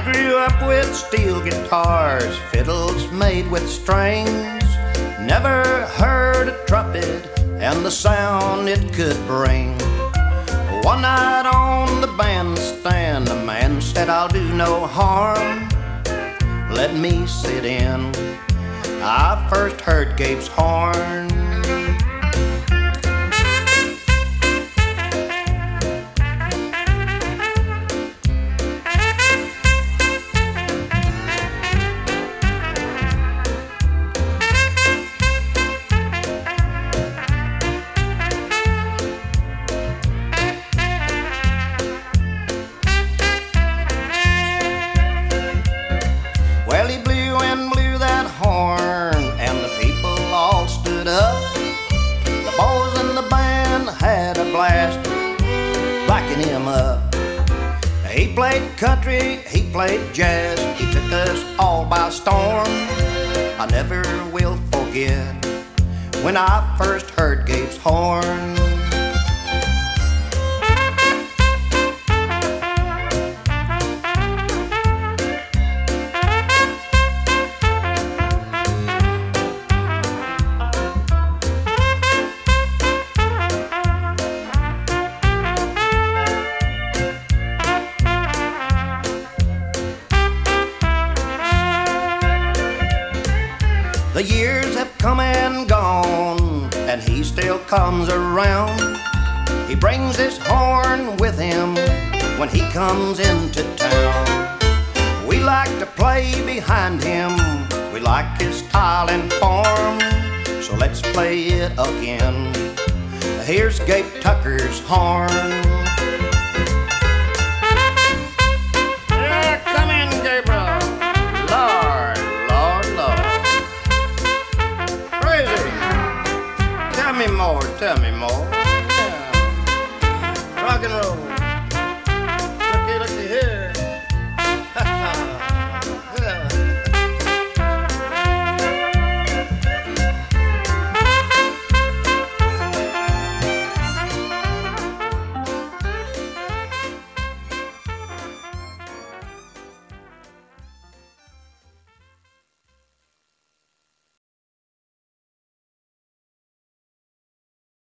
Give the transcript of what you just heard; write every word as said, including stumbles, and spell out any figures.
grew up with steel guitars, fiddles made with strings. Never heard a trumpet and the sound it could bring. One night on the bandstand, the man said, "I'll do no harm. Let me sit in." I first heard Gabe's horn. Well, he blew and blew that horn, and the people all stood up. The boys in the band had a blast, backing him up. He played country, he played jazz, he took us all by storm. I never will forget when I first heard Gabe's horn. The years have come and gone, and he still comes around. He brings his horn with him when he comes into town. We like to play behind him, we like his style and form, so let's play it again. Here's Gabe Tucker's horn.